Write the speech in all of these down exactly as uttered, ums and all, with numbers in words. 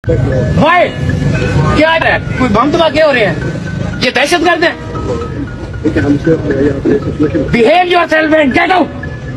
भाई क्या है, कोई बम धमाके हो रहे हैं, ये दहशत गर्द है। Behave yourself and get out,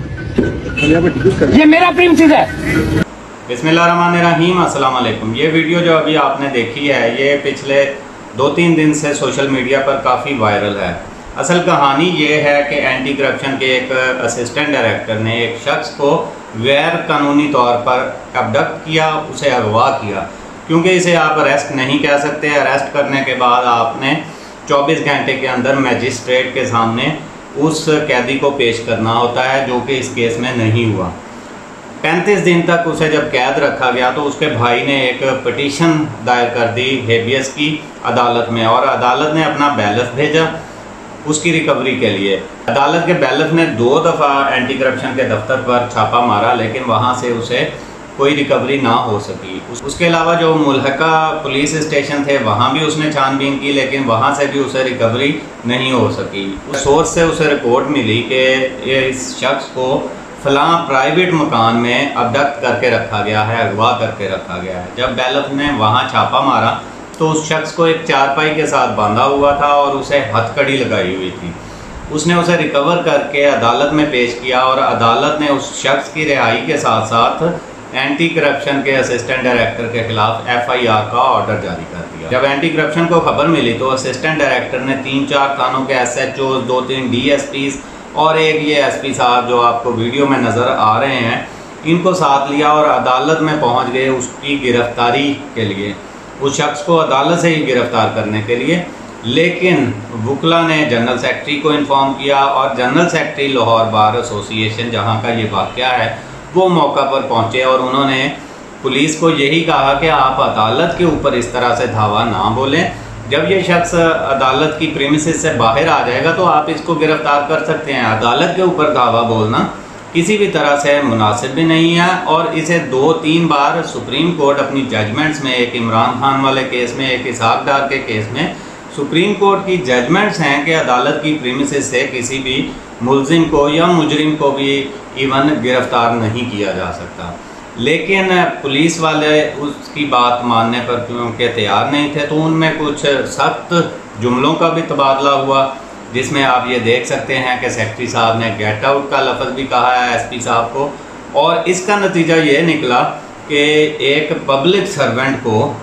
ये मेरा प्रीमिसेस है। बिस्मिल्लाहिर्रहमानिर्रहीम, अस्सलाम वालेकुम। ये वीडियो जो अभी आपने देखी है ये पिछले दो तीन दिन से सोशल मीडिया पर काफ़ी वायरल है। असल कहानी ये है कि एंटी करप्शन के एक असिस्टेंट डायरेक्टर ने एक शख्स को गैर कानूनी तौर पर अबडक्ट किया, उसे अगवा किया। क्योंकि इसे आप अरेस्ट नहीं कह सकते, अरेस्ट करने के बाद आपने चौबीस घंटे के अंदर मजिस्ट्रेट के सामने उस कैदी को पेश करना होता है, जो कि इस केस में नहीं हुआ। पैंतीस दिन तक उसे जब कैद रखा गया तो उसके भाई ने एक पिटीशन दायर कर दी हेबियस की अदालत में, और अदालत ने अपना बैलेंस भेजा उसकी रिकवरी के लिए। अदालत के बैलेंस ने दो दफ़ा एंटी करप्शन के दफ्तर पर छापा मारा, लेकिन वहाँ से उसे कोई रिकवरी ना हो सकी। उसके अलावा जो मुल्हका पुलिस स्टेशन थे वहाँ भी उसने छानबीन की, लेकिन वहाँ से भी उसे रिकवरी नहीं हो सकी। उस सोर्स से उसे रिपोर्ट मिली कि ये इस शख्स को फलां प्राइवेट मकान में अबडक्ट करके रखा गया है, अगवा करके रखा गया है। जब बैलेंस ने वहाँ छापा मारा तो उस शख्स को एक चारपाई के साथ बांधा हुआ था और उसे हथकड़ी लगाई हुई थी। उसने उसे रिकवर करके अदालत में पेश किया और अदालत ने उस शख्स की रिहाई के साथ साथ एंटी करप्शन के असिस्टेंट डायरेक्टर के खिलाफ एफ आई आर का ऑर्डर जारी कर दिया। जब एंटी करप्शन को खबर मिली तो असिस्टेंट डायरेक्टर ने तीन चार थानों के एस एच ओ, दो तीन डी एस पीज़ और एक ये एस पी साहब जो आपको वीडियो में नज़र आ रहे हैं, इनको साथ लिया और अदालत में पहुंच गए उसकी गिरफ्तारी के लिए, उस शख्स को अदालत से ही गिरफ्तार करने के लिए। लेकिन वकला ने जनरल सेक्रेटरी को इन्फॉर्म किया और general secretary Lahore bar association जहां का ये वाक़या है वो मौका पर पहुंचे और उन्होंने पुलिस को यही कहा कि आप अदालत के ऊपर इस तरह से धावा ना बोलें। जब ये शख्स अदालत की प्रीमिसेस से बाहर आ जाएगा तो आप इसको गिरफ्तार कर सकते हैं। अदालत के ऊपर दावा बोलना किसी भी तरह से मुनासिब भी नहीं है, और इसे दो तीन बार सुप्रीम कोर्ट अपनी जजमेंट्स में, एक इमरान खान वाले केस में, एक इसहाक डार के केस में, सुप्रीम कोर्ट की जजमेंट्स हैं कि अदालत की प्रीमिसेस से किसी भी मुलजिम को या मुजरिम को भी इवन गिरफ्तार नहीं किया जा सकता। लेकिन पुलिस वाले उसकी बात मानने पर क्योंकि तैयार नहीं थे तो उनमें कुछ सख्त जुमलों का भी तबादला हुआ, जिसमें आप ये देख सकते हैं कि सेक्रेटरी साहब ने गेट आउट का लफ्ज़ भी कहा है एस पी साहब को, और इसका नतीजा ये निकला कि एक पब्लिक सर्वेंट को,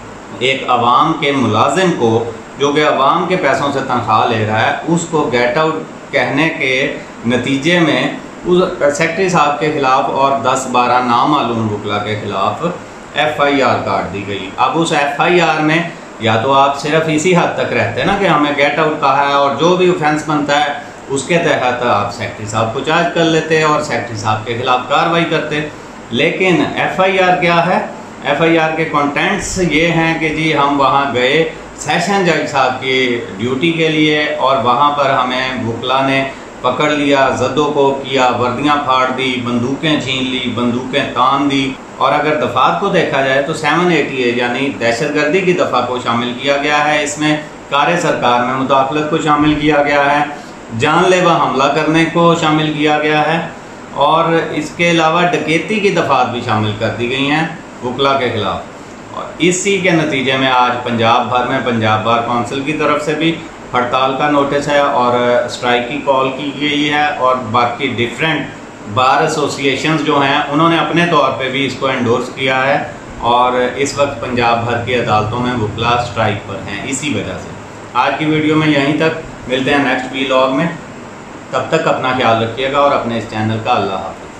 एक अवाम के मुलाजिम को जो कि अवाम के पैसों से तनख्वाह ले रहा है, उसको गेट आउट कहने के नतीजे में उस सेक्रेटरी साहब के खिलाफ और दस बारह नामालूम वकला के खिलाफ एफ आई आर काट दी गई। अब उस एफ आई आर में या तो आप सिर्फ इसी हद तक रहते हैं ना कि हमें गेट आउट कहा है, और जो भी ऑफेंस बनता है उसके तहत आप सेक्रेटरी साहब को चार्ज कर लेते हैं और सेक्रेटरी साहब के खिलाफ कार्रवाई करते। लेकिन एफ आई आर क्या है? एफ आई आर के कंटेंट्स ये हैं कि जी हम वहाँ गए सेशन जज साहब की ड्यूटी के लिए और वहाँ पर हमें वकला ने पकड़ लिया, जद्दों को किया, वर्दियाँ फाड़ दी, बंदूकें छीन ली, बंदूकें तान दी। और अगर दफ़ात को देखा जाए तो सेवन एटी एट यानी दहशतगर्दी की दफ़ा को शामिल किया गया है, इसमें कार्य सरकार में मुदाखलत को शामिल किया गया है, जानलेवा हमला करने को शामिल किया गया है, और इसके अलावा डकैती की दफ़ात भी शामिल कर दी गई हैं वकला के खिलाफ। और इसी के नतीजे में आज पंजाब भर में पंजाब बार काउंसिल की तरफ से भी हड़ताल का नोटिस है और स्ट्राइक की कॉल की गई है, और बाकी डिफरेंट बार एसोसिएशंस जो हैं उन्होंने अपने तौर पे भी इसको एंडोर्स किया है, और इस वक्त पंजाब भर की अदालतों में वकला स्ट्राइक पर हैं इसी वजह से। आज की वीडियो में यहीं तक, मिलते हैं नेक्स्ट वीलॉग में। तब तक अपना ख्याल रखिएगा और अपने इस चैनल का अल्लाह हाफ़िज़।